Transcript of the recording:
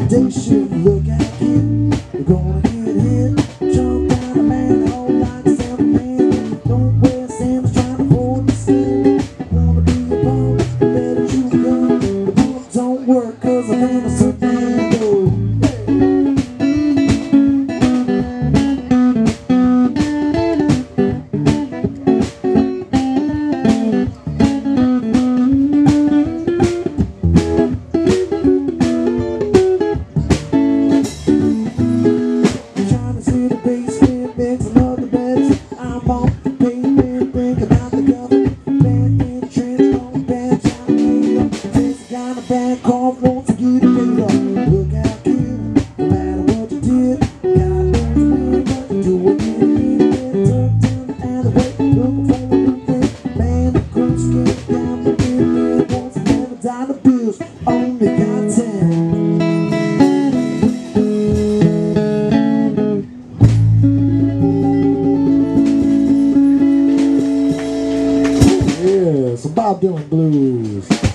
They should look at you. You're gonna get hit. Jump down a manhole like a salmon. Don't wear sandals trying to hold the skin. Wanna be a bum, better choose a gun. The bullets don't work 'cause I've been a certain go. I'm off the pavement, think about the government. Bad entrance, don't bad job later. This kind of bad call wants you to pay up. Look out, kid, no matter what you did. God knows what you do what you need. Get tucked in the alleyway, looking for a new way. Man, the girl skin down the bed, wants $11 bills, only got 10. Some Bob Dylan blues.